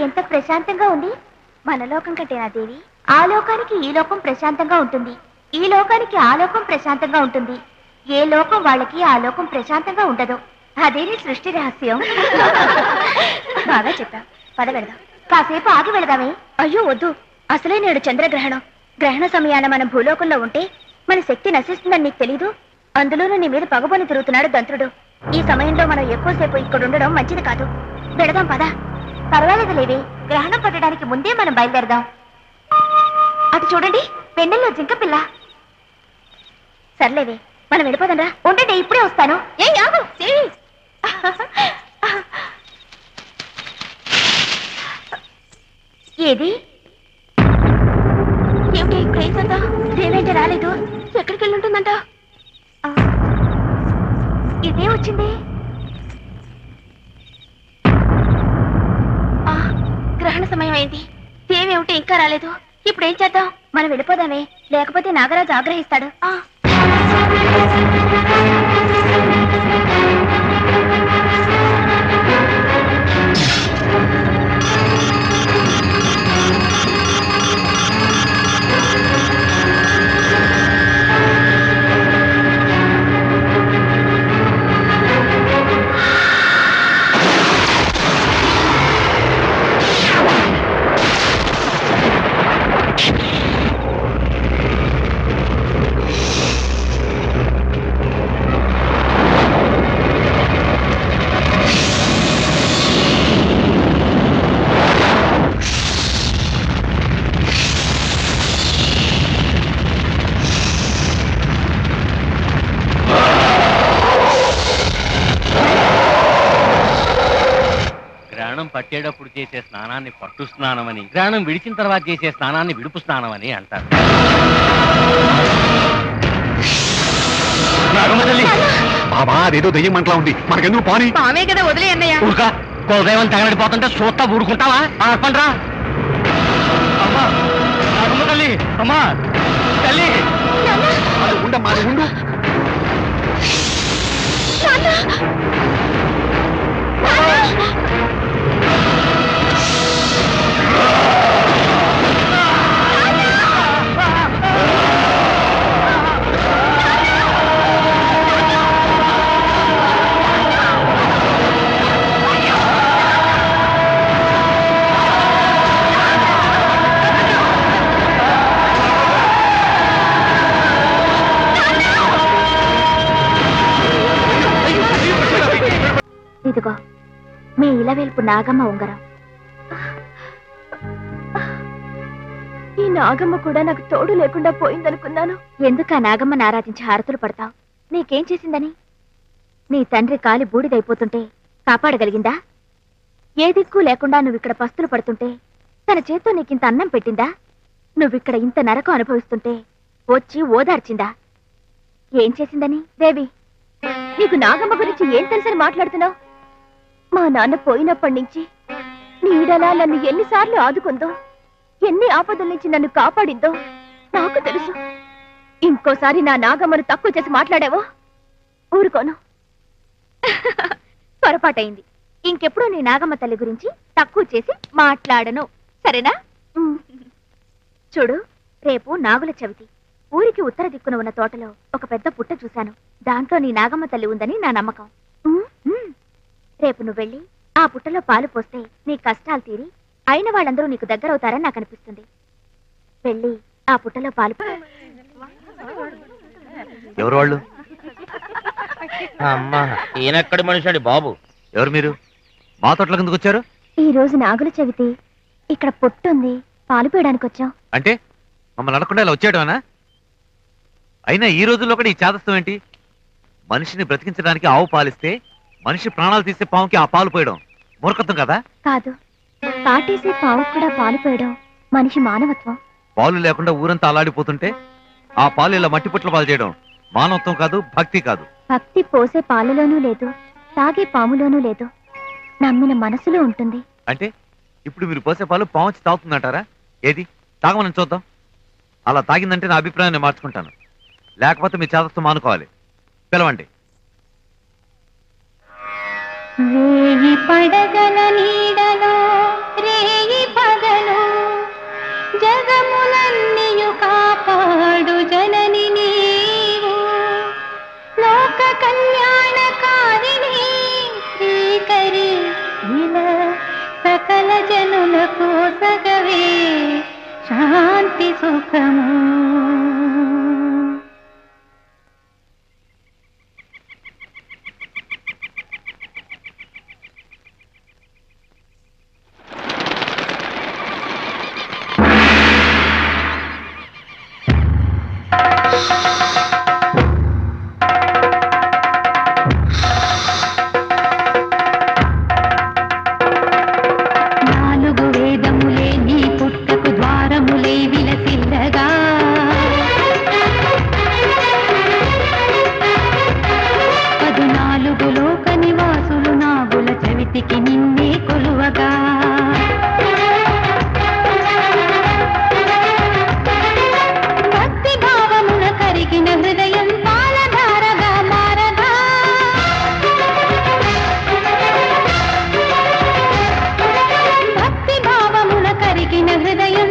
ఎంత ప్రశాంతంగా ఉంది. మన లోకం కంటేనా దేవి? ఆ లోకానికి ఈ లోకం ప్రశాంతంగా ఉంటుంది, ఈ లోకానికి ఆ లోకం ప్రశాంతంగా ఉంటుంది. ఏ లోకం వాళ్ళకి ఆ లోకం ప్రశాంతంగా ఉండదు. అదేని సృష్టి రహస్యం. బాగా చెప్పా. పద వెళదాం. కాసేపు ఆగి వెళదామే. అయ్యో వద్దు, అసలే నేడు చంద్రగ్రహణం. గ్రహణ సమయాన మనం భూలోకంలో ఉంటే మన శక్తి నశిస్తుందని నీకు తెలీదు. అందులోనూ నీ మీద పగబోని తిరుగుతున్నాడు దంత్రుడు. ఈ సమయంలో మనం ఎక్కువసేపు ఇక్కడ ఉండడం మంచిది కాదు. వెళదాం పద. పర్వాలేదు లేవే, గ్రహణం పట్టడానికి ముందే మనం బయలుదేరదాం. అటు చూడండి, పెన్నెల్లో జింక పిల్ల. సర్లేవే, మనం వెళ్ళిపోదంరా. ఉండండి, ఇప్పుడే వస్తాను. ఏ ఆగు, ఏది ఏమిటి ఇక్కడేంటంట? దేవేంటి రాలేదు? ఎక్కడికి వెళ్ళి ఉంటుందంట? ఇదే వచ్చింది. గ్రహణ సమయం అయింది, దేవేమిటి ఇంకా రాలేదు. ఇప్పుడు ఏం చేద్దాం? మనం వెళ్ళిపోదామే, లేకపోతే నాగరాజు ఆగ్రహిస్తాడు. పట్టేటప్పుడు చేసే స్నానాన్ని పట్టు స్నానమని, గ్రహణం విడిచిన తర్వాత చేసే స్నానాన్ని విడుపు స్నానమని అంటారు. బాబా అదేదో దయ్యం మంటలా ఉంది, మనకెందుకు పాని? పామే కదా, వదిలే అన్నయ్య. కులదైవం తగలడిపోతుంటే చూస్తా ఊరుకుంటావా? ఆర్పండ్రా. అమ్మా నాగమ్మ తల్లి, అమ్మా తల్లి. ఉండమ్మా, ఉండు. ఇదిగో మీ ఇలవేల్పు నాగమ్మ ఉంగరం. ఈ నాగమ్మ కూడా నాకు తోడు లేకుండా పోయిందనుకున్నాను. ఎందుకు ఆ నాగమ్మని ఆరాధించి హారతులు పడతావు? నీకేం చేసిందని? నీ తండ్రి కాలి బూడిదైపోతుంటే కాపాడగలిగిందా? ఏ దిక్కు లేకుండా నువ్విక్కడ పస్తులు పడుతుంటే తన చేత్తో నీకింత అన్నం పెట్టిందా? నువ్విక్కడ ఇంత నరకం అనుభవిస్తుంటే వచ్చి ఓదార్చిందా? ఏం చేసిందని? దేవి, నీకు నాగమ్మ గురించి ఏం తెలుసని మాట్లాడుతున్నావు? మా నాన్న పోయినప్పటి నుంచి నీడలా నన్ను ఎన్నిసార్లు ఆదుకుందో, ఎన్ని ఆపదల నుంచి నన్ను కాపాడిందో నాకు తెలుసు. ఇంకోసారి నా నాగమ్మను తక్కువ చేసి మాట్లాడావో ఊరుకోను. పొరపాటైంది. ఇంకెప్పుడు నీ నాగమ్మ తల్లి గురించి తక్కువ చేసి మాట్లాడను, సరేనా? చూడు, రేపు నాగుల చవితి. ఊరికి ఉత్తర దిక్కున ఉన్న తోటలో ఒక పెద్ద పుట్ట చూశాను. దాంట్లో నీ నాగమ్మ తల్లి ఉందని నా నమ్మకం. రేపు నువ్వు వెళ్ళి ఆ పుట్టలో పాలు పోస్తే నీ కష్టాలు తీరి అయిన వాళ్ళందరూ నీకు దగ్గరవుతారని నాకు అనిపిస్తుంది. వెళ్ళి ఆ పుట్టలో పాలు. ఎవరు వాళ్ళు? అమ్మా, ఈయనెక్కడి మనిషి అండి బాబు? ఎవరు మీరు? మా తోటలోకి ఎందుకు వచ్చారు? ఈ రోజు నాగుల చవితి, ఇక్కడ పుట్టుంది, పాలు పోయడానికి వచ్చాం. అంటే మమ్మల్ని అడగకుండా ఇలా వచ్చేయడమేనా? అయినా ఈ రోజుల్లో కూడా ఈ చాదస్తం ఏంటి? మనిషిని బ్రతికించడానికి ఆవు పాలిస్తే మనిషి ప్రాణాలు తీసే పావుకి ఆ పాలు పోయడం మూర్ఖత్వం కదా? కాదు, పాటేసే పావు కూడా పాలు పోయడం మనిషి మానవత్వం. పాలు లేకుండా ఊరంతా అలాడిపోతుంటే ఆ పాలు ఇలా మట్టి పుట్ల పాలు చేయడం మానవత్వం కాదు, భక్తి కాదు. భక్తి పోసే పాలలోనూ లేదు, తాగే పాములోనూ లేదు, నమ్మిన మనసులో ఉంటుంది. అంటే ఇప్పుడు మీరు పోసే పాలు పావుచి తాగుతుందంటారా? ఏది తాగమని చూద్దాం. అలా తాగిందంటే నా అభిప్రాయాన్ని మార్చుకుంటాను, లేకపోతే మీ చాదస్తం మానుకోవాలి. పిలవండి. వేయి పడగల నీడలో రే మనసులకు సగవే శాంతి సుఖము. నిన్నే కొలువగా భక్తి భావమున కరిగిన హృదయం పాలధారగా మారగా భక్తి భావమున కరిగిన హృదయం